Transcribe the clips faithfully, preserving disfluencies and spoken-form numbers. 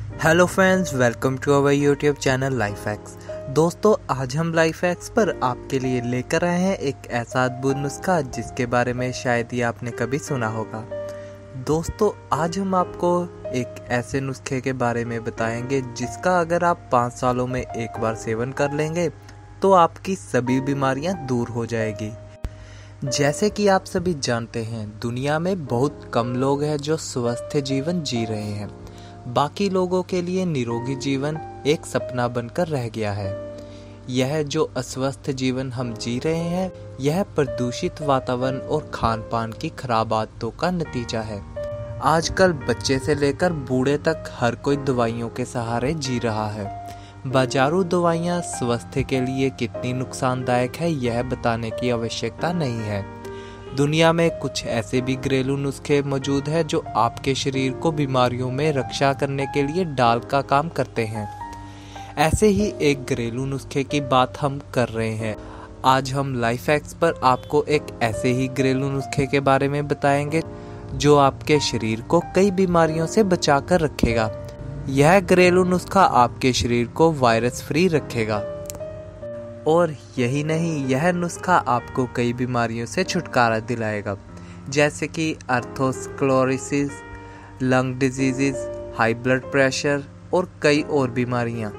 Hello friends, welcome to our YouTube channel life hacks. दोस्तों, आज हम लाइफ हैक्स पर आपके लिए लेकर आए हैं एक ऐसा अद्भुत नुस्खा जिसके बारे में शायद ही आपने कभी सुना होगा। दोस्तों, आज हम आपको एक ऐसे नुस्खे के बारे में बताएंगे जिसका अगर आप पाँच सालों में एक बार सेवन कर लेंगे तो आपकी सभी बीमारियां दूर हो जाएगी। जैसे कि आप सभी जानते हैं, दुनिया में बहुत कम लोग हैं जो स्वस्थ जीवन जी रहे हैं। बाकी लोगों के लिए निरोगी जीवन एक सपना बनकर रह गया है। यह जो अस्वस्थ जीवन हम जी रहे हैं, यह प्रदूषित वातावरण और खान पान की खराब आदतों का नतीजा है। आजकल बच्चे से लेकर बूढ़े तक हर कोई दवाइयों के सहारे जी रहा है। बाजारू दवाइयाँ स्वास्थ्य के लिए कितनी नुकसानदायक है, यह बताने की आवश्यकता नहीं है। दुनिया में कुछ ऐसे भी घरेलू नुस्खे मौजूद हैं जो आपके शरीर को बीमारियों में रक्षा करने के लिए ढाल का काम करते हैं। ऐसे ही एक घरेलू नुस्खे की बात हम कर रहे हैं। आज हम लाइफ हैक्स पर आपको एक ऐसे ही घरेलू नुस्खे के बारे में बताएंगे जो आपके शरीर को कई बीमारियों से बचा कर रखेगा। यह घरेलू नुस्खा आपके शरीर को वायरस फ्री रखेगा और यही नहीं, यह नुस्खा आपको कई बीमारियों से छुटकारा दिलाएगा, जैसे कि arteriosclerosis, lung diseases, high blood pressure और कई और बीमारियां।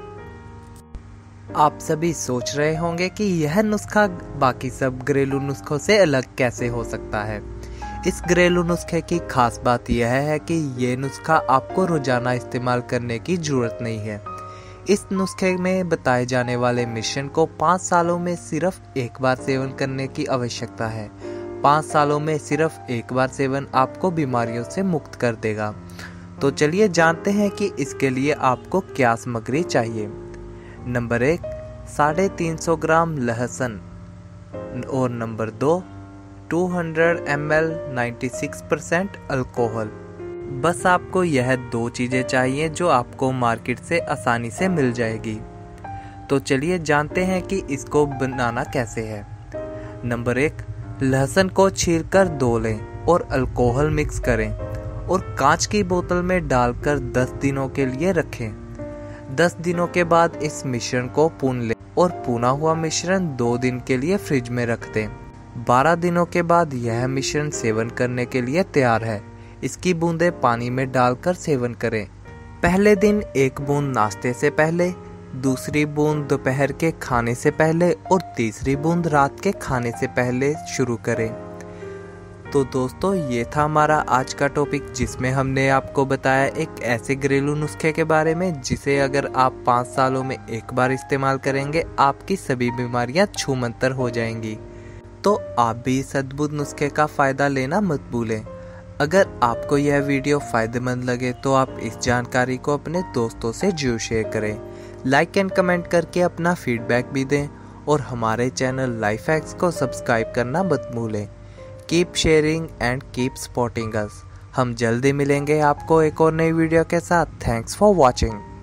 आप सभी सोच रहे होंगे कि यह नुस्खा बाकी सब घरेलू नुस्खों से अलग कैसे हो सकता है। इस घरेलू नुस्खे की खास बात यह है कि यह नुस्खा आपको रोजाना इस्तेमाल करने की जरूरत नहीं है। इस नुस्खे में बताए जाने वाले मिश्रण को पाँच सालों में सिर्फ एक बार सेवन करने की आवश्यकता है। पाँच सालों में सिर्फ एक बार सेवन आपको बीमारियों से मुक्त कर देगा। तो चलिए जानते हैं कि इसके लिए आपको क्या सामग्री चाहिए। नंबर एक, साढ़े तीन सौ ग्राम लहसुन और नंबर दो, दो सौ एम एल छियानवे परसेंट अल्कोहल। बस आपको यह दो चीजें चाहिए जो आपको मार्केट से आसानी से मिल जाएगी। तो चलिए जानते हैं कि इसको बनाना कैसे है। नंबर एक, लहसुन को छीलकर धो लें और अल्कोहल मिक्स करें और कांच की बोतल में डालकर दस दिनों के लिए रखें। दस दिनों के बाद इस मिश्रण को भून लें और भुना हुआ मिश्रण दो दिन के लिए फ्रिज में रख दें। बारह दिनों के बाद यह मिश्रण सेवन करने के लिए तैयार है। इसकी बूंदें पानी में डालकर सेवन करें। पहले दिन एक बूंद नाश्ते से पहले, दूसरी बूंद दोपहर के खाने से पहले और तीसरी बूंद रात के खाने से पहले शुरू करें। तो दोस्तों, ये था हमारा आज का टॉपिक जिसमें हमने आपको बताया एक ऐसे घरेलू नुस्खे के बारे में जिसे अगर आप पाँच सालों में एक बार इस्तेमाल करेंगे, आपकी सभी बीमारियां छूमंतर हो जाएंगी। तो आप भी इस अद्भुत नुस्खे का फायदा लेना मत भूलें। अगर आपको यह वीडियो फायदेमंद लगे तो आप इस जानकारी को अपने दोस्तों से जरूर शेयर करें। लाइक एंड कमेंट करके अपना फीडबैक भी दें और हमारे चैनल लाइफ हैक्स को सब्सक्राइब करना मत भूलें। Keep sharing and keep supporting us. हम जल्दी मिलेंगे आपको एक और नई वीडियो के साथ। Thanks for watching.